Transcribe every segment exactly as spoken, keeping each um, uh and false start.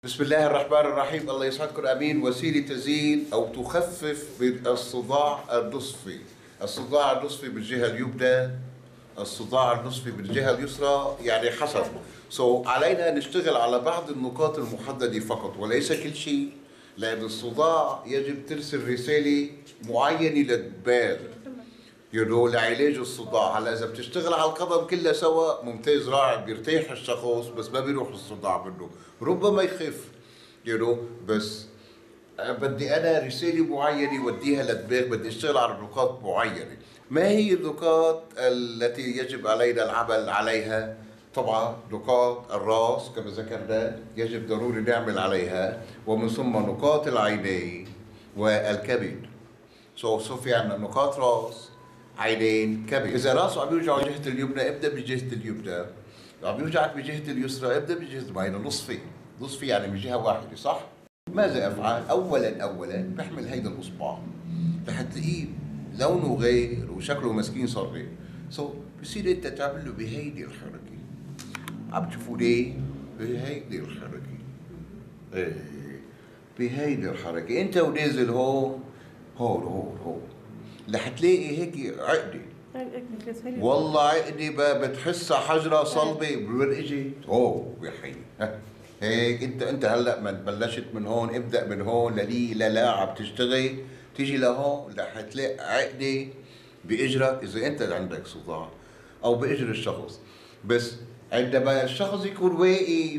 بسم الله الرحمن الرحيم. الله يسعدكم. امين. وسيله تزيل او تخفف من الصداع النصفي. الصداع النصفي بالجهه اليمنى، الصداع النصفي بالجهه اليسرى، يعني حسب. سو so, علينا نشتغل على بعض النقاط المحدده فقط وليس كل شيء، لان الصداع يجب ترسل رساله معينه للدماغ يو لعلاج الصداع. هلا اذا بتشتغل على القدم كلها سوا ممتاز رائع، بيرتاح الشخص بس ما بيروح الصداع منه، ربما يخف يو بس بدي انا رساله معينه وديها للدماغ، بدي اشتغل على نقاط معينه. ما هي النقاط التي يجب علينا العمل عليها؟ طبعا نقاط الراس كما ذكرنا يجب ضروري نعمل عليها، ومن ثم نقاط العينين والكبد. سو سو في عندنا نقاط راس، عينين، كبد. اذا راسه عم يوجعه جهه اليمنى ابدا بجهه اليمنى، عم يوجعك بجهه اليسرى ابدا بجهه، ما هي نصفي، نصفي يعني من جهه واحده، صح؟ ماذا افعل؟ اولا اولا بحمل هيدا الاصبع رح تلاقيه لونه غير وشكله مسكين صار غير. سو so, بصير انت تعمل له بهيدي الحركه. عم تشوفوا ليه؟ بهيدي الحركه. ايه بهيدي الحركه، انت ونازل هون هون هون هون رح تلاقي هيك عقده. والله عقده بتحسها حجره صلبه وين اجت؟ اوه يا حي. هيك انت انت هلا من بلشت من هون، ابدا من هون للي للا عم تشتغل، تيجي لهون رح تلاقي عقده باجرك اذا انت عندك صداع او باجر الشخص. بس عندما الشخص يكون واقف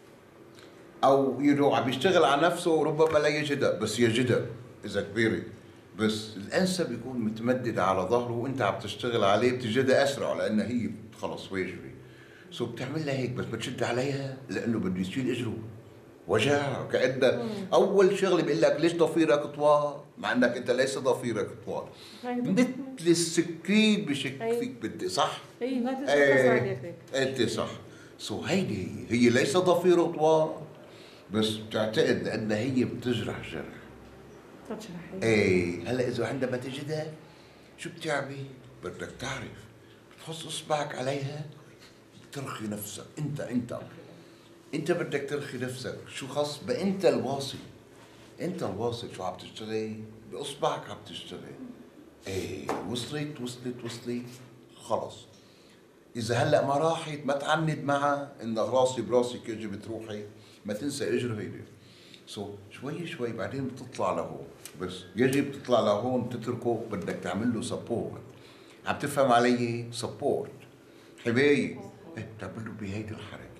او يو عم يشتغل على نفسه ربما لا يجدها، بس يجدها اذا كبيره. بس الانسب يكون متمدد على ظهره وانت عم تشتغل عليه، بتجدها اسرع لان هي خلص واجبه. سو بتعمل لها هيك بس بتشد عليها لانه بده يشيل اجره، وجع كأنه اول شغله بيقول لك ليش ضفيرك طوال؟ مع انك انت ليس ضفيرك طوال، مثل السكين بشك فيك بدي، صح؟ اي ما تستخلص عليك انت صح. سو هيدي هي هي ليس ضفيره طوال، بس بتعتقد ان هي بتجرح جرح. تشرح ايه هلا اذا عندما تجدها شو بتعمل؟ بدك تعرف بتحط اصبعك عليها، ترخي نفسك. انت انت انت بدك ترخي نفسك. شو خص بقى انت الواصل، انت الواصل. شو عم تشتغل؟ باصبعك عم تشتغل. ايه وصلت وصلت وصلت خلص. اذا هلا ما راحت ما تعند معها ان راسي براسك يجب تروحي، ما تنسى اجر هيدي. سو so, شوي شوي بعدين بتطلع لهون، بس يجب تطلع لهون تتركه، بدك تعمل له سبورت. عم تفهم علي؟ سبورت، حمايه. إيه بتعمل له بهيدي الحركه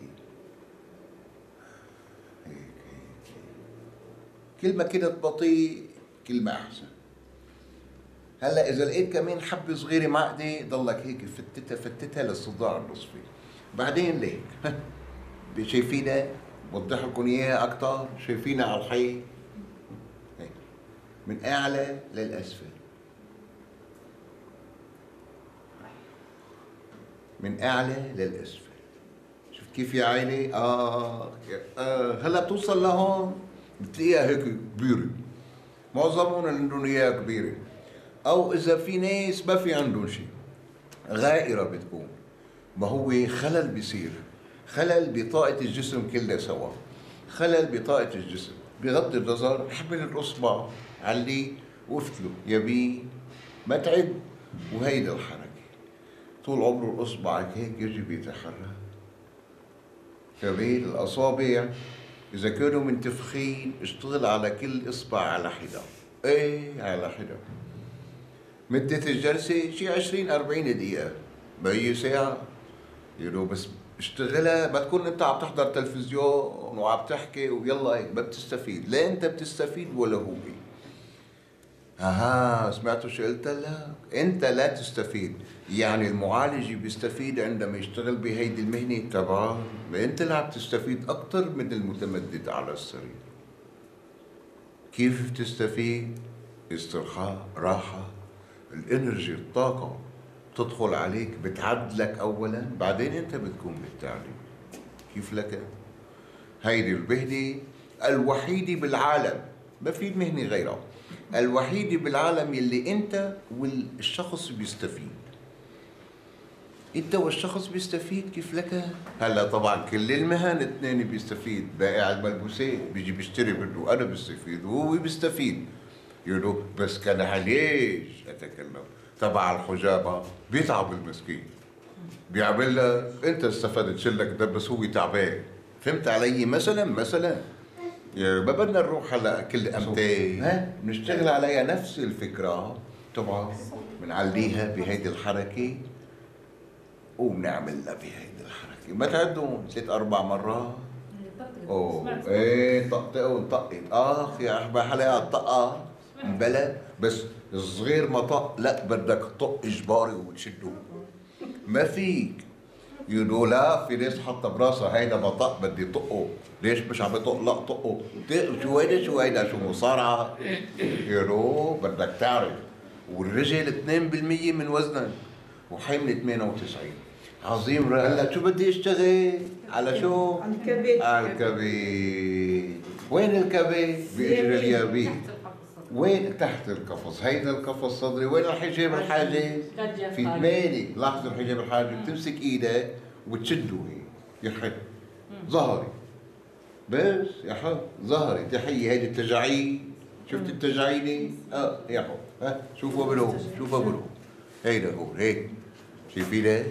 هيك هيك. كل ما كنت بطيء كل ما احسن. هلا اذا لقيت كمان حبه صغيره معقده ضلك هيك فتتها فتتها للصداع النصفي. بعدين ليك شايفينها؟ بوضح لكم اياها اكثر. شايفينها على الحي هيك من اعلى للاسفل، من اعلى للاسفل. شفت كيف يا عيني؟ آه, اه هلا بتوصل لهون بتلاقيها هيك كبيره. معظمهم عندهم اياها كبيره، او اذا في ناس ما في عندهم شيء غائره بتكون. ما هو خلل بيصير، خلل بطاقه الجسم كلها سوا، خلل بطاقه الجسم. بغض النظر احمل الاصبع علي وافتله يمين ما تعد، وهيدا الحركه طول عمره اصبعك هيك يجب يتحرك. كمان الاصابع اذا كانوا منتفخين اشتغل على كل اصبع على حده. ايه على حده. مدة الجلسة شي عشرين أربعين دقيقة، ما هي ساعة يو بس اشتغلها. ما تكون انت عم تحضر تلفزيون وعم تحكي ويلا هيك ما بتستفيد. لا انت بتستفيد ولا هو. اها سمعتوا شو قلت لك؟ انت لا تستفيد. يعني المعالج بيستفيد عندما يشتغل بهيدي المهنة تبعه، ما انت اللي عم تستفيد اكثر من المتمدد على السرير. كيف بتستفيد؟ استرخاء، راحة، الانرجي، الطاقة تدخل عليك بتعدلك اولا، بعدين انت بتكون بالتعليم. كيف لك؟ هيدي المهنة الوحيدة بالعالم، ما في مهنة غيرها، الوحيدة بالعالم يلي انت والشخص بيستفيد. انت والشخص بيستفيد كيف لك. هلا طبعا كل المهن اثنين بيستفيد، بائع الملبوسات بيجي بيشتري منه، انا بستفيد وهو بيستفيد يقولوا. بس كان ليش اتكلم تبع الحجابه بيتعب المسكين، بيعمل لك انت استفدت شلك ده بس هو تعبان. فهمت علي؟ مثلا مثلا يعني ما بدنا نروح هلا كل امتى، ها بنشتغل عليها نفس الفكره طبعا، بنعليها بهيدي الحركه وبنعملها بهيدي الحركه، ما تعدون ثلاث اربع مرات. اوه ايه طقطقه ونطقت اخ يا احبا حلاقه الطقه بلا. بس الصغير ما طق، لا بدك تطق اجباري وتشده، ما فيك يقولوا لا. في ناس حاطه براسها هيدا بطق بدي طقه، ليش مش عم يطق؟ لا طقه. شو هيدا شو هيدا شو مصارعه؟ يقولوا بدك تعرف. والرجل اثنين بالمية من وزنك وحامل ثمانية وتسعين. عظيم. هلا شو بدي اشتغل؟ على شو؟ على الكبد. على الكبد. وين الكبد؟ باجر اليابين. وين؟ تحت القفص. هيدا القفص الصدري. وين الحجاب الحاجز؟ في ثمانية. لاحظ الحجاب الحاجز بتمسك ايدك وتشده هيك يحط ظهري بس يحط ظهري. تحية هيدي التجاعيد. شفت التجاعيد؟ اه يحط. ها شوفوا بلو شوفوا بلو. هيدا هو هيك شايفين ده؟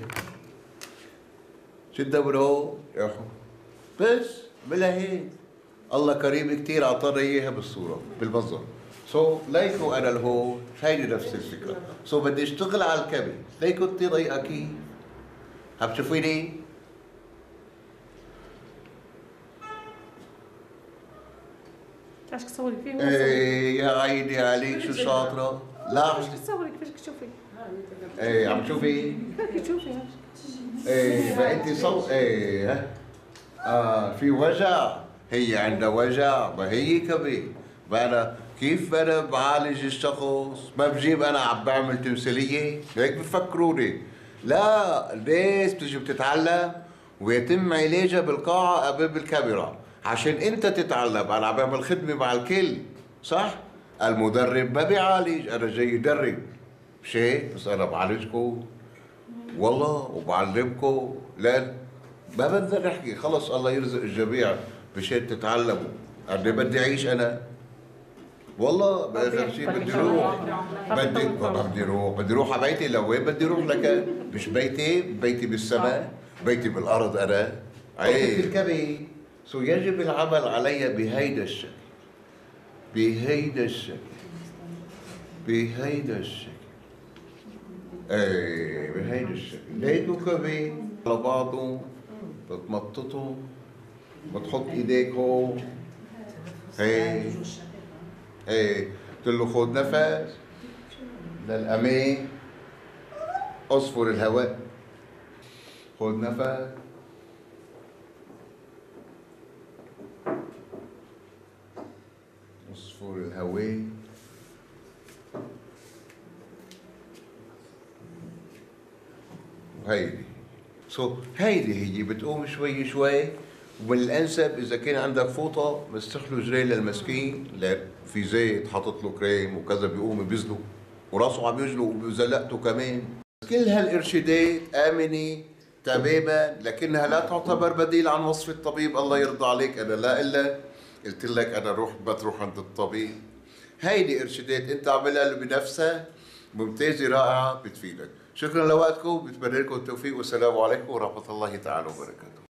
شدها بلو يحط بس بلا هيك. الله كريم كثير اعطانا اياها بالصورة بالمنظر. سو so, ليكو انا لهون هيدي نفس الفكره. سو so, بدي اشتغل على الكبد. ليكو انت ضيقه كيف؟ عم تشوفيني؟ ايش تصوري فيه؟ ايه يا عيني عليك شو شاطره. لا ايش تصوري كيفاش تشوفي؟ ايه عم تشوفي؟ كيف تشوفي؟ ايه ما انت صو ايه ها اه في وجع. هي عندها وجع ما هي كبد. انا كيف انا بعالج الشخص؟ ما بجيب انا عم بعمل تمثيليه هيك بفكروني. لا الناس بتجي بتتعلم ويتم علاجها بالقاعه امام الكاميرا عشان انت تتعلم. انا عم بعمل خدمه مع الكل صح؟ المدرب ما بيعالج، انا جاي ادرب مش هيك؟ بس انا بعالجكم والله وبعلمكم. لا ما بدنا نحكي خلص. الله يرزق الجميع مشان تتعلموا. انا بدي اعيش انا والله باخر شيء بدي روح. بدي بدي روح بدي روح على بيتي. لوين بدي روح لك؟ مش بيتي بيتي بالسماء، بيتي بالارض. انا عيب الكبد. سو يجب العمل علي بهيدا الشكل، بهيدا الشكل، بهيدا الشكل. ايه بهيدا الشكل. لقيتوا كبد على بعضه بتمططوا بتحط ايديك هون هيك هيك. قلت له خذ نفس للأمان. اصفر الهواء. خذ نفس. اصفر الهواء. وهيدي سو هيدي هي بتقوم شوي شوي. والانسب اذا كان عندك فوطه مستخلو جري للمسكين، لا في زيت حاطط له كريم وكذا بيقوم بيزلو وراسه عم يجلو وزلقته كمان. كل هالارشادات امنه تماما لكنها لا تعتبر بديل عن وصف الطبيب. الله يرضى عليك انا لا الا قلت لك انا روح بتروح عند الطبيب. هيدي ارشادات انت عملها بنفسك ممتازه رائعه بتفيدك. شكرا لوقتكم، بتمنى لكم التوفيق والسلام عليكم ورحمه الله تعالى وبركاته.